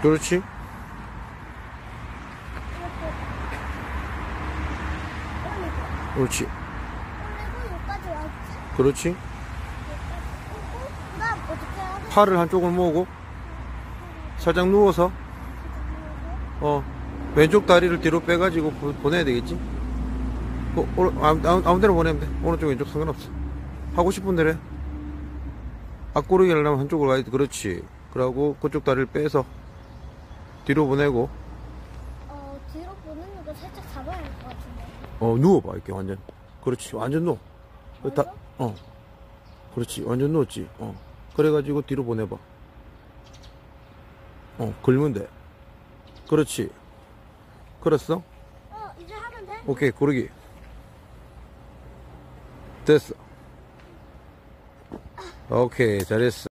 그렇지. 그렇지. 그리고 여기까지 왔지. 그렇지. 그다음 어떻게 해야 돼? 팔을 한쪽을 모으고 살짝 누워서 왼쪽 다리를 뒤로 빼가지고 보내야 되겠지. 아무 데나 보내면 돼. 오른쪽 왼쪽 상관없어. 하고 싶은 대로 해. 앞구르기 하려면 한쪽으로 가야 돼. 그렇지. 그러고 그쪽 다리를 빼서 뒤로 보내고 뒤로 보내는 거 살짝 잡아야 할 것 같은데. 누워봐. 이렇게 완전. 그렇지. 완전 누워. 완전? 그렇지. 완전 누웠지. 그래가지고 뒤로 보내봐. 걸면 돼. 그렇지. 걸었어? 이제 하면 돼? 오케이. 고르기. 됐어. 오케이. 잘했어.